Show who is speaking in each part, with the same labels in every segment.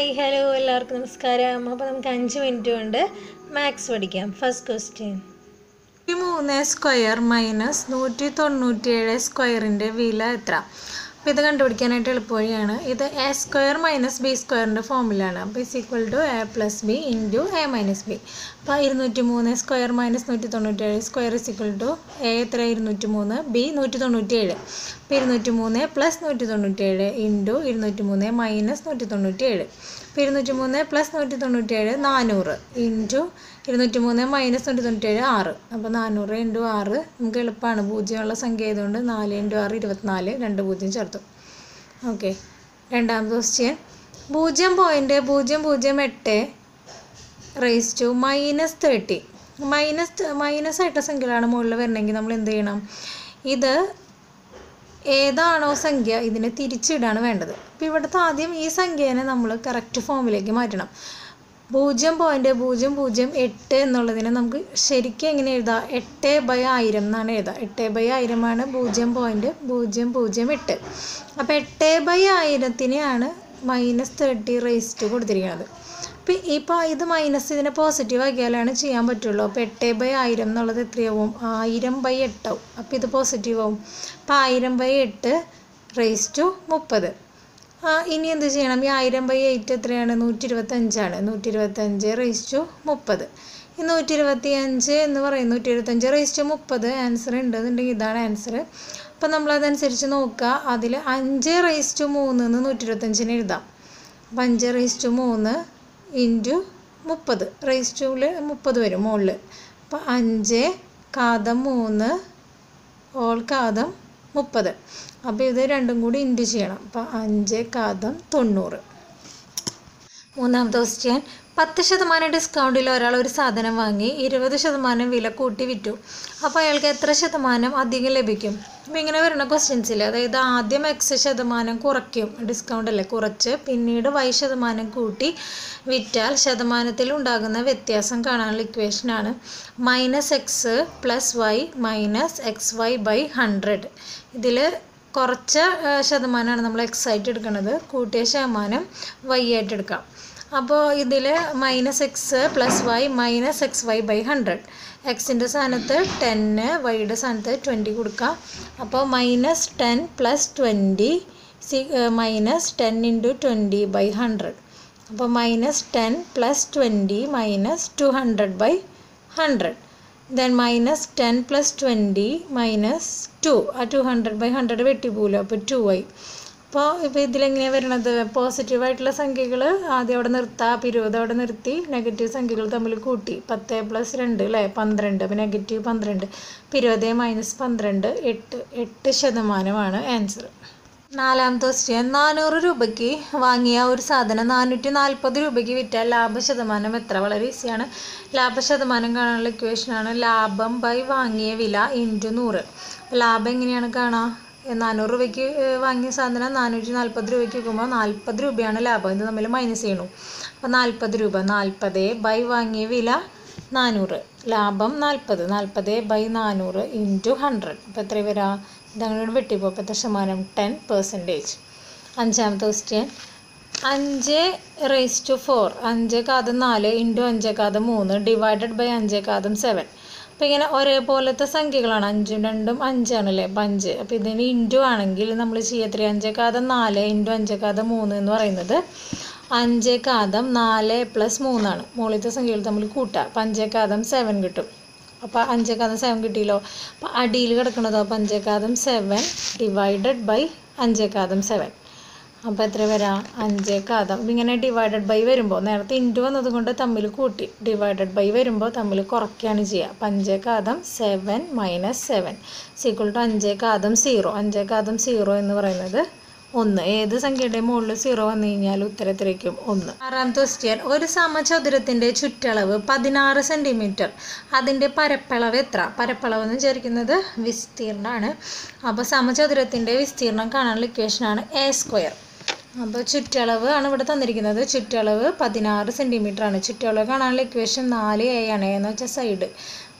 Speaker 1: Hi hello എല്ലാവർക്കും നമസ്കാരം. അപ്പോൾ നമുക്ക് 5 മിനിറ്റ് കൊണ്ട് മാത്സ് പഠിക്കാം. ഫസ്റ്റ് ക്വസ്റ്റ്യൻ, 3 സ്ക്വയർ മൈനസ് 197 സ്ക്വയറിൻ്റെ വില എത്ര? അപ്പോൾ ഇത് കണ്ടുപിടിക്കാനായിട്ട് എളുപ്പവഴിയാണ്. ഇത് എ സ്ക്വയർ മൈനസ് ബി സ്ക്വയറിൻ്റെ ഫോമിലാണ്. അപ്പോൾ is equal to A plus B into A minus B. അപ്പോൾ 203 square minus 197 square is equal to A എത്ര 203, ബി 197. അപ്പോൾ 203 പ്ലസ് 197 ഇൻറ്റു 203 മൈനസ് 197. അപ്പോൾ 203 പ്ലസ് 197 400 ഇൻറ്റു 203 മൈനസ് 197 6. അപ്പോൾ 400 ഇൻറ്റു 6 നമുക്ക് എളുപ്പമാണ്. പൂജ്യമുള്ള സംഖ്യ ആയതുകൊണ്ട് 4 ഇൻറ്റു 6 24, 2 പൂജ്യം ചേർത്തു. ഓക്കെ, രണ്ടാമത്തെ question, 0.008 raise to minus 30. Minus ആയിട്ട സംഖ്യകളാണ് മുകളിൽ വരണമെങ്കിൽ നമ്മൾ എന്ത് ചെയ്യണം? ഇത് ഏതാണോ സംഖ്യ ഇതിനെ തിരിച്ചിടാണ് വേണ്ടത്. അപ്പോൾ ഇവിടുത്തെ ആദ്യം ഈ സംഖ്യേനെ നമ്മൾ കറക്റ്റ് ഫോമിലേക്ക് മാറ്റണം. 0.008 എന്നുള്ളതിനെ നമുക്ക് ശരിക്കും എങ്ങനെ എഴുതാം? 8/1000 എന്നാണ് എഴുതുക. 8/1000 ആണ് 0.008. അപ്പോൾ 8/1000-നെയാണ് മൈനസ് 30 റേസ് ടു കൊടുത്തിരിക്കുന്നത്. ഇപ്പോൾ ഇത് മൈനസ് ഇതിനെ പോസിറ്റീവ് ആക്കിയാലാണ് ചെയ്യാൻ പറ്റുള്ളൂ. അപ്പോൾ 8/1000 എന്നുള്ളത് എത്രയാവും? 1000/8 ആവും. അപ്പോൾ ഇത് പോസിറ്റീവ് ആവും. അപ്പോൾ 1000/8 റേസ് ടു 30. ഇനി എന്ത് ചെയ്യണം? ഈ 1000/8 എത്രയാണ്? 125 ആണ്. 125 റേസ് ടു 30. ഈ 125 എന്ന് പറയുന്നത് 125 റേസ് ടു 30 ആൻസർ ഉണ്ടെന്നുണ്ടെങ്കിൽ ഇതാണ് ആൻസർ. അപ്പം നമ്മളതനുസരിച്ച് നോക്കുക. അതിൽ 5 റേസ് ടു 3 എന്ന് 125 എഴുതാം. അപ്പം 5 റേസ് ടു 3 ഇൻറ്റു 30 റേസ് ടുവിൽ 30 വരും മുകളിൽ. അപ്പോൾ 5 ഘാതം 3 ഓൾ ഘാതം 30. അപ്പോൾ ഇത് രണ്ടും കൂടി ഇൻറ്റു ചെയ്യണം. അപ്പോൾ 5 ഘാതം 90. മൂന്നാമത്തെ ക്വസ്റ്റ്യൻ, 10% ഡിസ്കൗണ്ടിൽ ഒരാൾ ഒരു സാധനം വാങ്ങി 20% വില കൂട്ടി വിറ്റു. അപ്പോൾ അയാൾക്ക് എത്ര ശതമാനം അധികം ലഭിക്കും? അപ്പോൾ ഇങ്ങനെ വരുന്ന ക്വസ്റ്റ്യൻസിൽ, അതായത് ആദ്യം X% കുറയ്ക്കും, ഡിസ്കൗണ്ട് അല്ലേ, കുറച്ച് പിന്നീട് Y% കൂട്ടി വിറ്റാൽ ശതമാനത്തിൽ ഉണ്ടാകുന്ന വ്യത്യാസം കാണാനുള്ള ഇക്വേഷനാണ് -x + y - xy/100. ഇതിൽ കുറച്ച ശതമാനമാണ് നമ്മൾ X ആയിട്ട് എടുക്കുന്നത്, കൂട്ടിയ ശതമാനം Y ആയിട്ട് എടുക്കാം. അപ്പോൾ ഇതിൽ -x + y - xy/100. എക്സിൻ്റെ സ്ഥാനത്ത് 10, വൈയുടെ സ്ഥാനത്ത് 20 കൊടുക്കാം. അപ്പോൾ -10 + 20 -10 × 20/100. അപ്പോൾ -10 + 20 - 200/100. ദെൻ -10 + 20 - 2. ആ 200/100 വെട്ടിപ്പോലോ, അപ്പോൾ 2y. ഇപ്പോൾ ഇതിലെങ്ങനെയാണ് വരുന്നത്? പോസിറ്റീവായിട്ടുള്ള സംഖ്യകൾ ആദ്യം അവിടെ നിർത്താം. 20 അവിടെ നിർത്തി നെഗറ്റീവ് സംഖ്യകൾ തമ്മിൽ കൂട്ടി 10 + 2 അല്ലേ 12. അപ്പോൾ -12. 20 - 12 8% ആൻസർ. നാലാമത്തെ ക്വസ്റ്റ്യൻ, 400 രൂപയ്ക്ക് വാങ്ങിയ ഒരു സാധനം 440 രൂപയ്ക്ക് വിറ്റാൽ ലാഭശതമാനം എത്ര? വളരെ ഈസിയാണ്. ലാഭശതമാനം കാണാനുള്ള ഇക്വേഷനാണ് ലാഭം ബൈ വാങ്ങിയ വില ഇൻറ്റു 100. ലാഭം എങ്ങനെയാണ് കാണുക? 400 രൂപയ്ക്ക് വാങ്ങിയ സാധനം 440 രൂപയ്ക്ക് വിൽക്കുമ്പോൾ 40 രൂപയാണ് ലാഭം. ഇത് തമ്മിൽ മൈനസ് ചെയ്യണു. അപ്പോൾ 40 രൂപ 40 ബൈ വാങ്ങിയ വില 400. ലാഭം 40 40/400 ഇൻറ്റു 100. അപ്പോൾ എത്ര വരാ? ഇതങ്ങനെ വെട്ടിപ്പോൾ അപ്പോൾ എത്ര ശതമാനം? 10%. അഞ്ചാമത്തെ ക്വസ്റ്റ്യൻ, 5 റേസ് ടു 4 5 ഘാതം 4 ഇൻറ്റു 5 ഘാതം 3 ഡിവൈഡഡ് ബൈ 5 ഘാതം 7. അപ്പോൾ ഇങ്ങനെ ഒരേപോലത്തെ സംഖ്യകളാണ്. 5 ഉം 2 ഉം 5 ആണല്ലേ, 5. അപ്പോൾ ഇതിന് ഇൻറ്റു ആണെങ്കിൽ നമ്മൾ ചെയ്യത്ര 5 ഘാതം 4 ഇൻറ്റു 5 ഘാതം 3 എന്ന് പറയുന്നത് 5 ഘാതം 4 + 3 ആണ്. മുകളിലത്തെ സംഖ്യകൾ തമ്മിൽ കൂട്ടുക. അപ്പോൾ 5 ഘാതം 7 കിട്ടും. അപ്പോൾ 5 ഘാതം 7 കിട്ടിയല്ലോ. അപ്പോൾ അടിയിൽ കിടക്കണതോ 5 ഘാതം 7 ഡിവൈഡഡ് ബൈ 5 ഘാതം 7. അപ്പോൾ എത്ര വരാം? 5 ഘാതം. ഇങ്ങനെ ഡിവൈഡഡ് ബൈ വരുമ്പോൾ നേരത്തെ ഇൻറ്റു വന്നതുകൊണ്ട് തമ്മിൽ കൂട്ടി, ഡിവൈഡഡ് ബൈ വരുമ്പോൾ തമ്മിൽ കുറയ്ക്കുകയാണ് ചെയ്യുക. അപ്പോൾ 5 ഘാതം 7 - 7 = 5 ഘാതം 0. 5 ഘാതം 0 എന്ന് പറയുന്നത് 1. ഏത് സംഖ്യയുടെ മുകളിൽ 0 വന്നു കഴിഞ്ഞാൽ ഉത്തരത്തിലേക്കും 1. ആറാമത്തെ ക്വസ്റ്റ്യൻ, ഒരു സമചതുരത്തിൻ്റെ ചുറ്റളവ് 16 സെൻറ്റിമീറ്റർ. അതിൻ്റെ പരപ്പളവ് എത്ര? പരപ്പളവ് എന്ന് വിചാരിക്കുന്നത് വിസ്തീർണ്ണമാണ്. അപ്പോൾ സമചതുരത്തിൻ്റെ വിസ്തീർണ്ണം കാണാനുള്ള ഇക്വേഷനാണ് A². അപ്പോൾ ചുറ്റളവ് ആണ് ഇവിടെ തന്നിരിക്കുന്നത്. ചുറ്റളവ് 16 സെൻറ്റിമീറ്റർ ആണ്. ചുറ്റളവ് കാണാനുള്ള ഇക്വേഷൻ 4a ആണ്. എന്ന് വെച്ചാൽ സൈഡ്.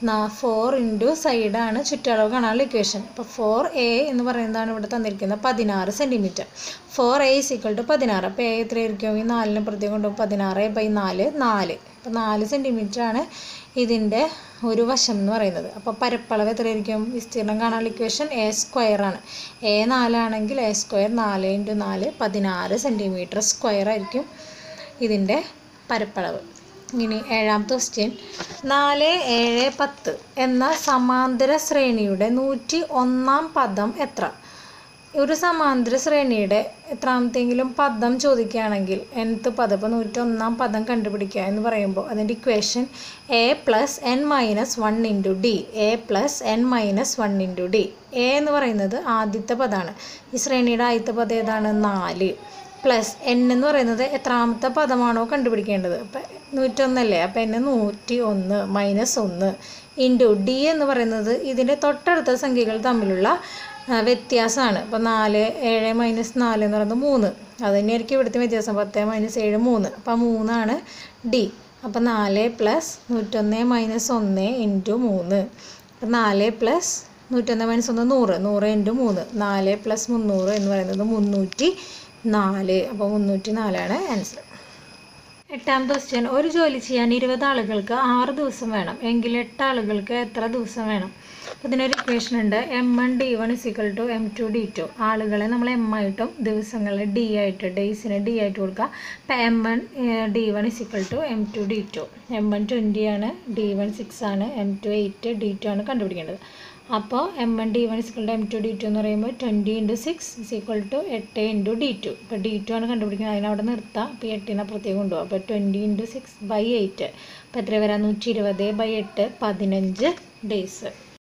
Speaker 1: 4 ഇൻറ്റു സൈഡാണ് ചുറ്റളവ് കാണാനുള്ള ഇക്വേഷൻ. അപ്പോൾ 4a എന്ന് പറയുന്നതാണ് ഇവിടെ തന്നിരിക്കുന്നത് 16 സെൻറ്റിമീറ്റർ. 4a = 16. അപ്പോൾ a എത്രയായിരിക്കും? ഈ 4നെ പ്രത്യേകം കൊണ്ടുപോകും. 16/4 4. അപ്പോൾ 4 സെൻറ്റിമീറ്ററാണ് ഇതിൻ്റെ ഒരു വശം എന്ന് പറയുന്നത്. അപ്പോൾ പരപ്പളവ് എത്രയായിരിക്കും? വിസ്തീർണം കാണാനുള്ള ഇക്വേഷൻ a² ആണ്. a 4 ആണെങ്കിൽ a², 4 × 4 16 സെൻറ്റിമീറ്റർ സ്ക്വയർ ആയിരിക്കും ഇതിൻ്റെ പരപ്പളവ്. ഇനി 7ാമത്തെ ക്വസ്റ്റ്യൻ, 4, 7, 10 എന്ന സമാന്തര ശ്രേണിയുടെ 101ാം പദം എത്ര? ഒരു സമാന്തര ശ്രേണിയുടെ എത്രാമത്തെങ്കിലും പദം ചോദിക്കുകയാണെങ്കിൽ nth പദം, ഇപ്പോൾ 101ാം പദം കണ്ടുപിടിക്കുക എന്ന് പറയുമ്പോൾ അതിൻ്റെ equation a + n - 1 × d. a + n - 1 × d. a എന്ന് പറയുന്നത് ആദ്യത്തെ പദമാണ്. ഈ ശ്രേണിയുടെ ആദ്യത്തെ പദം ഏതാണ്? 4. പ്ലസ് n എന്ന് പറയുന്നത് എത്രാമത്തെ പദമാണോ കണ്ടുപിടിക്കേണ്ടത്. അപ്പം 101 അല്ലേ, അപ്പം n 101 - 1 ഇൻറ്റു d എന്ന് പറയുന്നത് ഇതിൻ്റെ തൊട്ടടുത്ത സംഖ്യകൾ തമ്മിലുള്ള വ്യത്യാസമാണ്. അപ്പോൾ 4, 7 - 4 എന്ന് പറയുന്നത് 3. അത് തന്നെയായിരിക്കും ഇവിടുത്തെ വ്യത്യാസം. 10 - 7 3. അപ്പോൾ 3 ആണ് d. അപ്പോൾ 4 + 101 - 1 ഇൻറ്റു 3. അപ്പോൾ 4 + 101 - 1 100. 100 × 3. 4 + 300 എന്ന് പറയുന്നത് 304. അപ്പോൾ 304 ആണ് ആൻസർ. 8ാമത്തെ ക്വസ്റ്റ്യൻ, ഒരു ജോലി ചെയ്യാൻ 20 ആളുകൾക്ക് 6 ദിവസം വേണം എങ്കിൽ 8 ആളുകൾക്ക് എത്ര ദിവസം വേണം? അപ്പോൾ ഇതിനൊരു ഇക്വേഷൻ ഉണ്ട്. m1 d1 = m2 d2. ആളുകളെ നമ്മൾ m ആയിട്ടും ദിവസങ്ങളെ d ആയിട്ട്, ഡേയ്സിനെ d ആയിട്ട് കൊടുക്കുക. അപ്പോൾ m1 d1 = m2 d2. m1 20 ആണ്, d1 6 ആണ്, m2 8, d2 ആണ് കണ്ടുപിടിക്കേണ്ടത്. അപ്പോൾ m1 d1 = m2 d2 എന്ന് പറയുമ്പോൾ 20 × 6 = 8 × d2. ഇപ്പോൾ d2 ആണ് കണ്ടുപിടിക്കുന്നത്. അതിനവിടെ നിർത്താം. അപ്പോൾ 8നെ അപ്പുറത്തേക്ക് കൊണ്ടുപോകും. അപ്പോൾ 20 × 6/8. അപ്പോൾ എത്ര വരാം? 120/8 15 ഡേയ്സ്.